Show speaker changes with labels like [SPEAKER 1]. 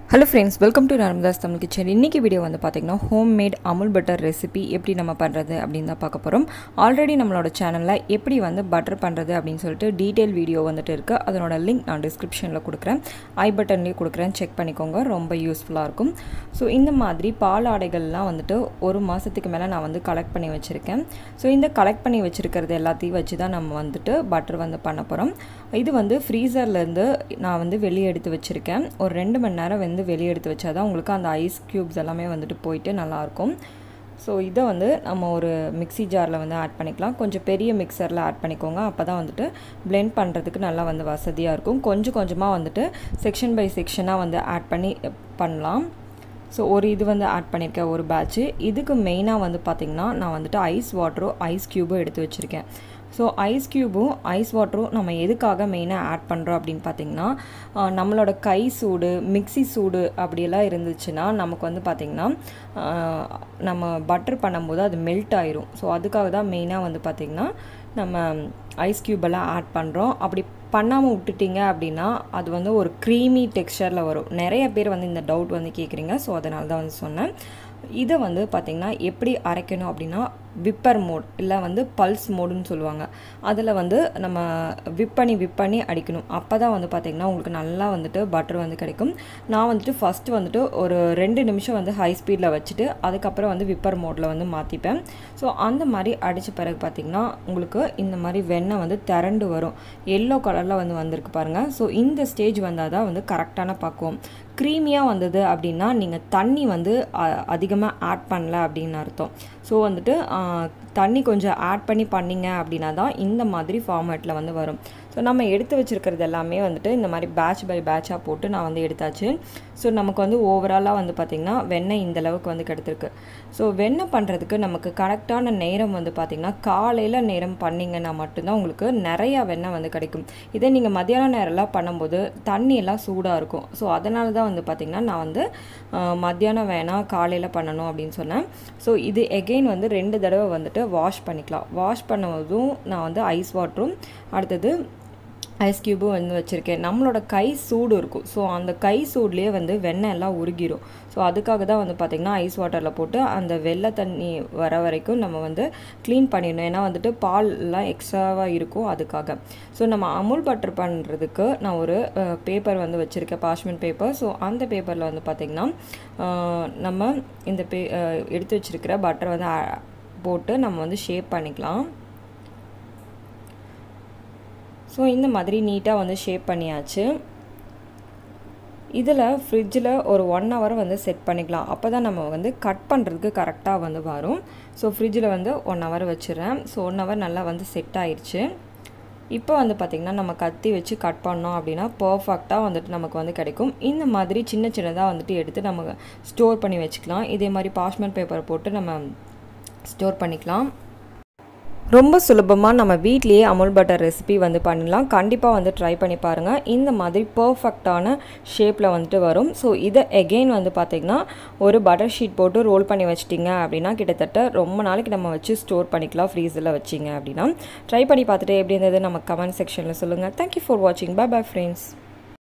[SPEAKER 1] Hello friends, welcome to Narmada's Tamil Kitchen. இன்னைக்கு video வந்து பாத்தீங்கன்னா ஹோம்மேட் அமுல் பட்டர் ரெசிபி எப்படி நம்ம பண்றது அப்படினு தான் பார்க்க போறோம். ஆல்ரெடி நம்மளோட சேனல்ல எப்படி வந்து பட்டர் பண்றது அப்படினு சொல்லிட்டு டீடைல் வீடியோ வந்துட்டு இருக்கு. அதனோட லிங்க் நான் டிஸ்கிரிப்ஷன்ல கொடுக்கிறேன். ஐ பட்டன்லயே கொடுக்கிறேன். செக் பண்ணிக்கோங்க. ரொம்ப யூஸ்ஃபுல்லா இருக்கும். சோ இந்த மாதிரி பால் ஆடைகள்லாம் வந்துட்டு ஒரு மாசத்துக்கு மேல நான் வந்து கலெக்ட் பண்ணி வச்சிருக்கேன். சோ இந்த கலெக்ட் பண்ணி வச்சிருக்கிறது எல்லாத்தையும் வச்சு தான் நம்ம வந்துட்டு பட்டர் வந்து பண்ண போறோம். இது வந்து ஃப்ரீசர்ல இருந்து நான் வந்து வெளிய எடுத்து வச்சிருக்கேன். ஒரு 2 மணி நேரம் வெளிய எடுத்து வச்சாதான் உங்களுக்கு அந்த ஐஸ் கியூப்ஸ் எல்லாமே வந்துட்டு போயிட்டு நல்லா இருக்கும். சோ இத வந்து நம்ம ஒரு மிக்ஸி ஜார்ல வந்து ஆட் பண்ணிக்கலாம். கொஞ்சம் பெரிய மிக்ஸர்ல ஆட் பண்ணிக்கோங்க. அப்பதான் வந்துட்டு blend பண்றதுக்கு நல்லா வந்து வசதியா இருக்கும். கொஞ்சம் கொஞ்சமா வந்துட்டு செக்ஷன் பை செக்ஷனா வந்து ஆட் பண்ணலாம். சோ ஒரு இது வந்து ஆட் பண்ணிருக்கேன் ஒரு பேட்ச். இதுக்கு மெயினா வந்து பாத்தீங்கன்னா நான் வந்துட்டு ஐஸ் வாட்டரோ ஐஸ் கியூபோ எடுத்து வச்சிருக்கேன். சோ ஐஸ் கியூபும் ஐஸ் வாட்டரும் நம்ம எதுக்காக மெயினா ஆட் பண்றோம் அப்படினு பாத்தீங்கன்னா நம்மளோட கை சூடு மிக்ஸி சூடு அப்படி எல்லாம் இருந்துச்சுனா நமக்கு வந்து பாத்தீங்கன்னா நம்ம பட்டர் பண்ணும்போது அது மெல்ட் ஆயிரும். சோ அதுக்காக தான் மெயினா வந்து பாத்தீங்கன்னா நம்ம ஐஸ் கியூப் எல்லாம் ஆட் பண்றோம். அப்படி பண்ணாம விட்டுட்டீங்க அப்படினா அது வந்து ஒரு creamy textureல வரும். நிறைய பேர் வந்து இந்த டவுட் வந்து கேக்குறீங்க. சோ அதனால தான் வந்து சொன்னேன். இத வந்து பாத்தீங்கன்னா எப்படி அரைக்கணும் அப்படினா விப்பர் மோட் இல்ல வந்து பல்ஸ் மோட்னு சொல்லுவாங்க. அதுல வந்து நம்ம விப் பண்ணி அடிக்கணும். அப்பதான் வந்து பாத்தீங்கன்னா உங்களுக்கு நல்லா வந்துட்டு பட்டர் வந்து கிடைக்கும். நான் வந்துட்டு ஃபர்ஸ்ட் வந்துட்டு ஒரு 2 நிமிஷம் வந்து ஹை ஸ்பீட்ல வச்சிட்டு அதுக்கு அப்புறம் வந்து விப்பர் மோட்ல வந்து மாத்திப்பேன். சோ அந்த மாதிரி அடிச்ச பிறகு பாத்தீங்கன்னா உங்களுக்கு இந்த மாதிரி வெண்ணெய் வந்து திரண்டு வரும். yellow கலர்ல வந்து வந்திருக்கு பாருங்க. சோ இந்த ஸ்டேஜ் வந்தாதான் வந்து கரெக்ட்டான பக்குவம். creamy-ஆ வந்தது அப்படினா நீங்க தண்ணி வந்து அதிகமா ஆட் பண்ணல அப்படின அர்த்தம். சோ வந்துட்டு தண்ணி கொஞ்சம் ஆட் பண்ணீங்க அப்படினா தான் இந்த மாதிரி ஃபார்மட்ல வந்து வரும். சோ நம்ம எடுத்து வச்சிருக்கிறது எல்லாமே வந்துட்டு இந்த மாதிரி பேட்ச் பை பேட்சா போட்டு நான் வந்து எடுத்தாச்சு. சோ நமக்கு வந்து ஓவராலா வந்து பாத்தீங்கன்னா வெண்ணெய் இந்த அளவுக்கு வந்து கிடைத்திருக்கு. சோ வெண்ணெய் பண்றதுக்கு நமக்கு கரெக்ட்டான நேரம் வந்து பாத்தீங்கன்னா காலையில நேரம் பண்ணீங்கனா மட்டும் தான் உங்களுக்கு நிறைய வெண்ணெய் வந்து கிடைக்கும். இதே நீங்க மத்தியான நேரம்ல பண்ணும்போது தண்ணி எல்லாம் சூடா இருக்கும். சோ அதனால தான் வந்து பாத்தீங்கன்னா நான் வந்து மத்தியானம் வேணா காலையில பண்ணனும் அப்படினு சொன்னேன். சோ இது again வந்து 2 தடவை வந்துட்டு வாஷ் பண்ணிக்கலாம். வாஷ் பண்ணும்போதும் நான் வந்து ஐஸ் வாட்டரும் அடுத்து ஐஸ் கியூபும் வந்து வச்சிருக்கேன். நம்மளோட கை சூடு இருக்கும். சோ அந்த கை சூட்லயே வந்து வெண்ணெய் எல்லாம் உருகிரும். சோ அதுக்காக தான் வந்து பாத்தீங்கன்னா ஐஸ் வாட்டர்ல போட்டு அந்த வெள்ளை தண்ணி வர வரைக்கும் நம்ம வந்து க்ளீன் பண்ணிடணும். ஏனா வந்துட்டு பால் எல்லாம் எக்ஸ்ட்ராவா இருக்கும் அதுக்காக. சோ நம்ம அமுல் பட்டர் பண்றதுக்கு நான் ஒரு பேப்பர் வந்து வச்சிருக்கேன் parchment பேப்பர். சோ அந்த பேப்பர்ல வந்து பாத்தீங்கன்னா நம்ம இந்த எடுத்து வச்சிருக்கிற பட்டர் வந்து போட்டு நம்ம வந்து ஷேப் பண்ணிக்கலாம். சோ இந்த மாதிரி நீட்டா வந்து ஷேப் பண்ணியாச்சு. இதல ஃப்ரிட்ஜ்ல ஒரு 1 hour வந்து செட் பண்ணிக்கலாம். அப்பதான் நம்ம வந்து கட் பண்றதுக்கு கரெக்ட்டா வந்து வரும். சோ ஃப்ரிட்ஜ்ல வந்து 1 hour வச்சிரேன். சோ 1 hour நல்லா வந்து செட் ஆயிருச்சு. இப்போ வந்து பாத்தீங்கன்னா நம்ம கத்தி வச்சு கட் பண்ணோம் அப்படினா பெர்ஃபெக்ட்டா வந்துட்டு நமக்கு வந்து கிடைக்கும். இந்த மாதிரி சின்ன சின்னதா வந்துட்டு எடுத்து நம்ம ஸ்டோர் பண்ணி வச்சுக்கலாம். இதே மாதிரி parchment பேப்பர் போட்டு நம்ம ஸ்டோர் பண்ணிக்கலாம். ரொம்ப சுலபமா நம்ம வீட்லயே அமுல் பட்டர் ரெசிபி வந்து பண்ணலாம். கண்டிப்பா வந்து ட்ரை பண்ணி பாருங்க. இந்த மாதிரி பெர்ஃபெக்ட்டான ஷேப்ல வந்துட்டு வரும். சோ இத again வந்து பாத்தீங்கன்னா ஒரு பட்டர் ஷீட் போட்டு ரோல் பண்ணி வச்சிட்டீங்க அப்படினா கிட்டத்தட்ட ரொம்ப நாளைக்கு நம்ம வச்சு ஸ்டோர் பண்ணிக்கலாம் ஃப்ரீசர்ல வச்சீங்க அப்படினா. ட்ரை பண்ணி பார்த்துட்டு எப்படி இருந்தது நம்ம கமெண்ட் செக்ஷன்ல சொல்லுங்க. Thank you for watching. Bye bye friends.